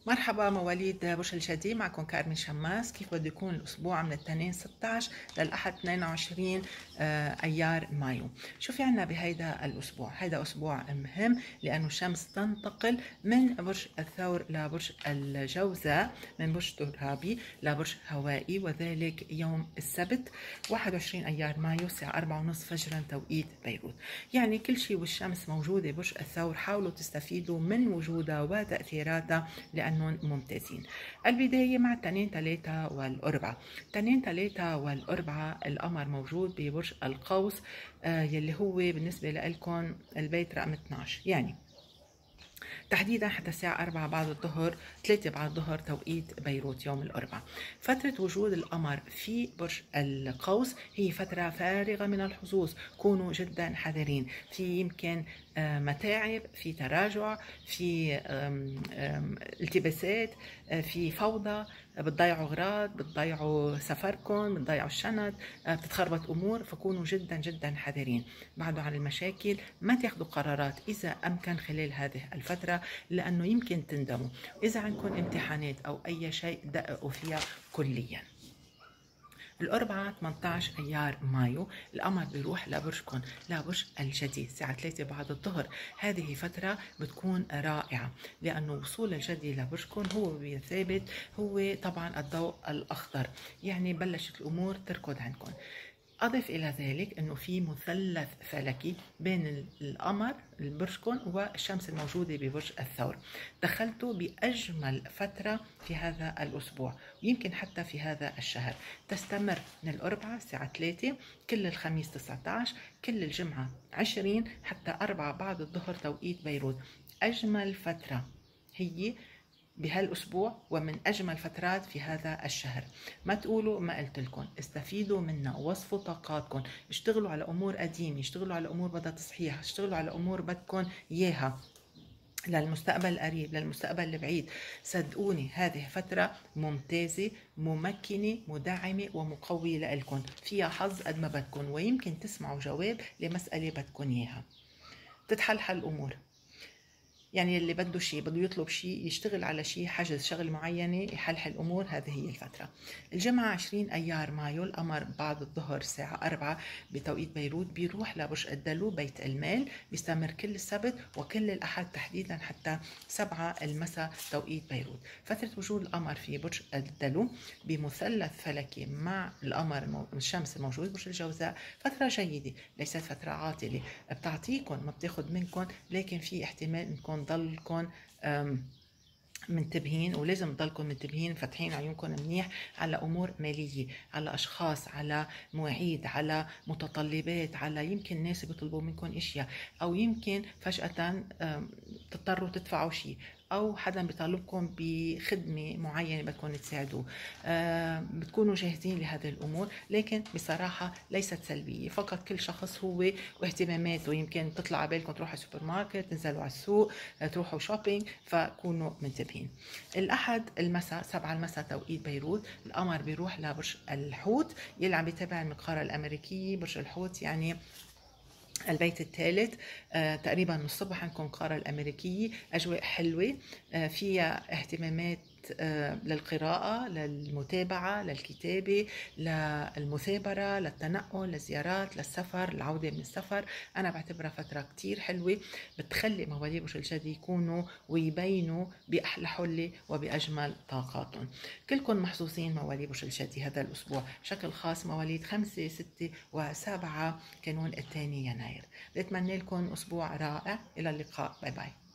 مرحبا مواليد برج الجدي، معكم كارمن شماس. كيف بده يكون الأسبوع من الاثنين 16 للأحد 22 أيار مايو؟ شو في عنا بهيدا الأسبوع؟ هيدا أسبوع مهم لأنه الشمس تنتقل من برج الثور لبرج الجوزاء، من برج ترابي لبرج هوائي، وذلك يوم السبت 21 أيار مايو الساعة 4:30 فجرا توقيت بيروت. يعني كل شيء والشمس موجودة برج الثور حاولوا تستفيدوا من وجودها وتأثيراتها لأنهم ممتازين. البداية مع التنين 3 والأربعة. التنين 3 والأربعة القمر موجود ببرج القوس، يلي هو بالنسبة لكم البيت رقم 12، يعني تحديدا حتى الساعة 4 بعد الظهر 3 بعد الظهر توقيت بيروت يوم الأربعاء. فترة وجود القمر في برج القوس هي فترة فارغة من الحظوظ، كونوا جدا حذرين. في يمكن متاعب، في تراجع، في التباسات، في فوضى، بتضيعوا اغراض، بتضيعوا سفركم، بتضيعوا الشنط، بتتخربط امور، فكونوا جدا جدا حذرين. بعدوا عن المشاكل، ما تاخذوا قرارات اذا امكن خلال هذه الفتره لانه يمكن تندموا. اذا عندكم امتحانات او اي شيء دققوا فيها كليا. الأربعاء 18 أيار مايو القمر بيروح لبرجكم، لبرج الجدي الساعة 3 بعد الظهر. هذه فترة بتكون رائعة لأنه وصول الجدي لبرجكم هو بثابت، هو طبعا الضوء الأخضر، يعني بلشت الأمور تركض عندكم. أضف إلى ذلك أنه في مثلث فلكي بين القمر برجكم والشمس الموجودة ببرج الثور. دخلتوا بأجمل فترة في هذا الأسبوع، ويمكن حتى في هذا الشهر. تستمر من الأربعاء الساعة 3، كل الخميس 19، كل الجمعة 20، حتى 4 بعد الظهر توقيت بيروت. أجمل فترة هي بهالأسبوع ومن أجمل فترات في هذا الشهر. ما تقولوا ما قلت لكم، استفيدوا منا، وصفوا طاقاتكم، اشتغلوا على أمور قديمة، اشتغلوا على أمور بدها تصحيح، اشتغلوا على أمور بدكم إياها للمستقبل القريب للمستقبل البعيد. صدقوني هذه فترة ممتازة، ممكنة، مدعمة ومقوية لكم، فيها حظ قد ما بدكم، ويمكن تسمعوا جواب لمسألة بدكم إياها. تتحلحل الأمور، يعني اللي بده شيء، بده يطلب شيء، يشتغل على شيء، حجز شغل معينة، يحلحل الأمور. هذه هي الفترة. الجمعة 20 أيار مايو القمر بعد الظهر الساعة 4 بتوقيت بيروت بيروح لبرج الدلو بيت المال، بيستمر كل السبت وكل الأحد تحديدا حتى 7 المساء توقيت بيروت. فترة وجود القمر في برج الدلو بمثلث فلكي مع القمر الشمس الموجود برج الجوزاء فترة جيدة، ليست فترة عاطلة، بتعطيكم ما بتاخد منكم، لكن في احتمال انكم ضلكم منتبهين، ولازم تضلكم منتبهين فاتحين عيونكم منيح على امور ماليه، على اشخاص، على مواعيد، على متطلبات، على يمكن ناس بيطلبوا منكم اشياء، او يمكن فجاه تضطروا تدفعوا شيء، او حدا بيطالبكم بخدمه معينه بدكم تساعدوه. بتكونوا جاهزين لهذه الامور، لكن بصراحه ليست سلبيه، فقط كل شخص هو واهتماماته. يمكن تطلع على بالكم تروحوا السوبر ماركت، تنزلوا على السوق، تروحوا شوبينج، فكونوا منتبهين. الأحد المساء 7 المساء توقيت بيروت القمر بيروح لبرج الحوت، يلي عم بيتابع المقارة الأمريكية. برج الحوت يعني البيت الثالث. تقريبا من الصبح عندكم القارة الأمريكية، أجواء حلوة، فيها اهتمامات للقراءة، للمتابعة، للكتابة، للمثابرة، للتنقل، للزيارات، للسفر، العودة من السفر. أنا بعتبرها فترة كتير حلوة، بتخلي مواليد برج الجدي يكونوا ويبينوا بأحلى حلة وبأجمل طاقاتهم. كلكم محظوظين مواليد برج الجدي هذا الأسبوع، بشكل خاص مواليد 5 6 و7 كانون الثاني يناير. بتمنى لكم أسبوع رائع، إلى اللقاء، باي باي.